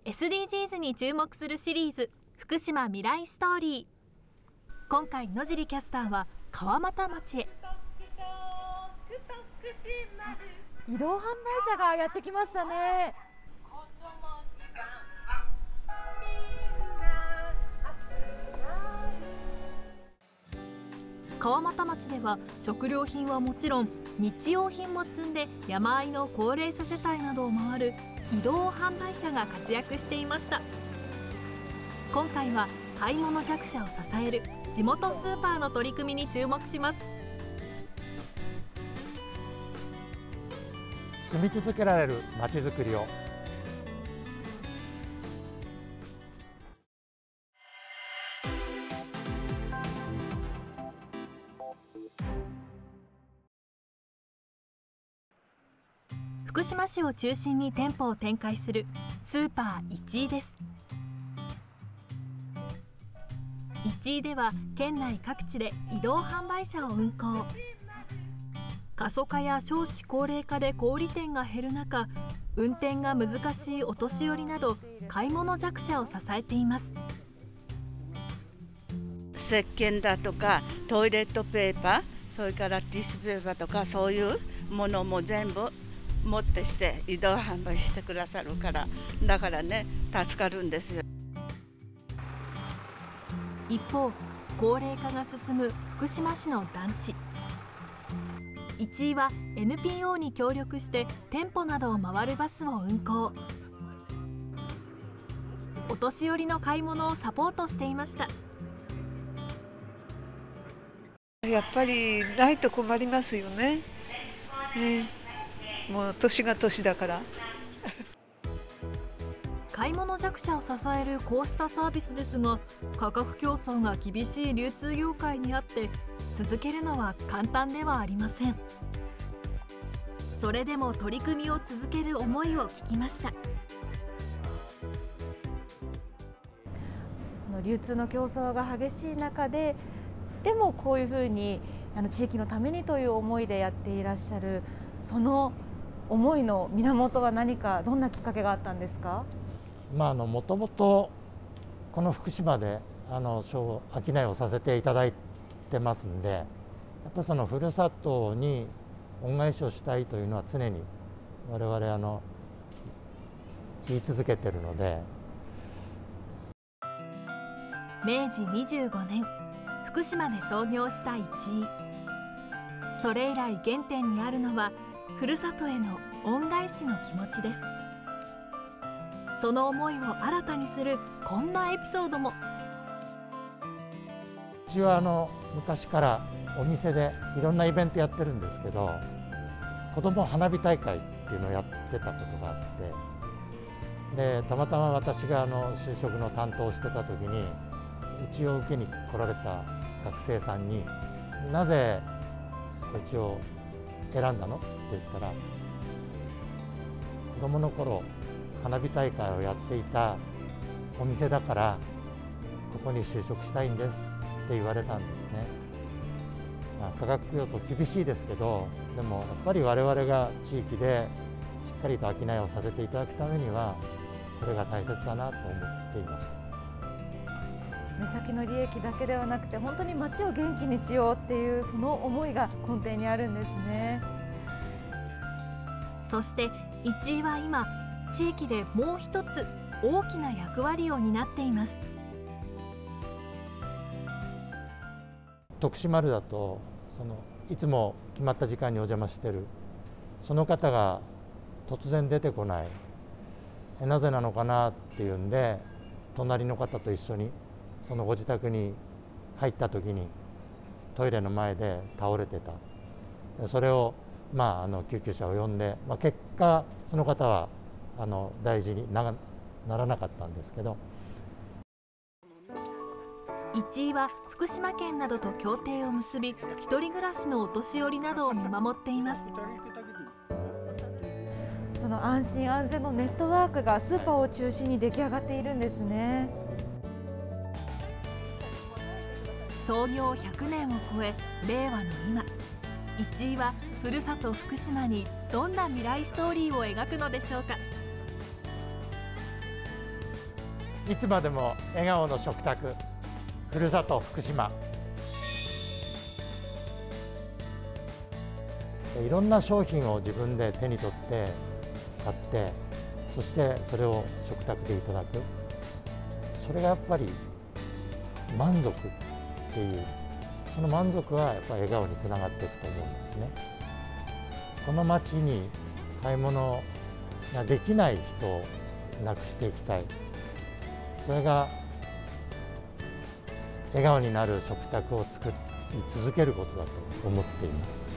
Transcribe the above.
SDGs に注目するシリーズ福島未来ストーリー。今回野尻キャスターは川俣町へ。 移動販売車がやってきましたね。 川俣町では食料品はもちろん日用品も積んで山あいの高齢者世帯などを回る移動販売車が活躍していました。今回は買い物弱者を支える地元スーパーの取り組みに注目します。 住み続けられるまちづくりを。 福島市を中心に店舗を展開するスーパーいちいです。いちいでは県内各地で移動販売車を運行。過疎化や少子高齢化で小売店が減る中、運転が難しいお年寄りなど買い物弱者を支えています。 石鹸だとかトイレットペーパー、それからティッシュペーパーとかそういうものも全部持ってして移動販売してくださるから、だからね助かるんですよ。 一方、高齢化が進む福島市の団地。いちいは NPO に協力して店舗などを回るバスを運行。お年寄りの買い物をサポートしていました。 やっぱりないと困りますよね。もう年が年だから買い物弱者を支えるこうしたサービスですが、価格競争が厳しい流通業界にあって続けるのは簡単ではありません。それでも取り組みを続ける思いを聞きました。 流通の競争が激しい中でもこういうふうに地域のためにという思いでやっていらっしゃる、その思いの源は何か、どんなきっかけがあったんですか？ もともとこの福島で商いをさせていただいてますんで、やっぱりそのふるさとに恩返しをしたいというのは常に我々言い続けてるので。 明治25年福島で創業したいちい。それ以来原点にあるのはふるさとへの恩返しの気持ちです。その思いを新たにするこんなエピソードも。 うちは昔からお店でいろんなイベントやってるんですけど、子ども花火大会っていうのをやってたことがあって、でたまたま私が就職の担当をしてた時にうちを受けに来られた学生さんに「なぜうちを選んだの?」って言ったら、子どもの頃花火大会をやっていたお店だからここに就職したいんですって言われたんですね。価格競争厳しいですけど、でもやっぱり我々が地域でしっかりと商いをさせていただくためにはこれが大切だなと思っていました。 目先の利益だけではなくて、本当に町を元気にしようっていうその思いが根底にあるんですね。 そしていちいは今地域でもう一つ大きな役割を担っています。 徳島丸だといつも決まった時間にお邪魔してるその方が突然出てこない、なぜなのかなっていうんで、隣の方と一緒にそのご自宅に入った時にトイレの前で倒れてた。それを救急車を呼んで、結果その方は大事にならなかったんですけど。 いちいは福島県などと協定を結び、一人暮らしのお年寄りなどを見守っています。 その安心安全のネットワークがスーパーを中心に出来上がっているんですね。 創業100年を超え、令和の今、いちいはふるさと福島にどんな未来ストーリーを描くのでしょうか。 いつまでも笑顔の食卓、ふるさと福島。いろんな商品を自分で手に取って買って、そしてそれを食卓でいただく、それがやっぱり満足っていう、その満足はやっぱり笑顔につながっていくと思うんですね。この街に買い物ができない人をなくしていきたい、それが笑顔になる食卓を作り続けることだと思っています。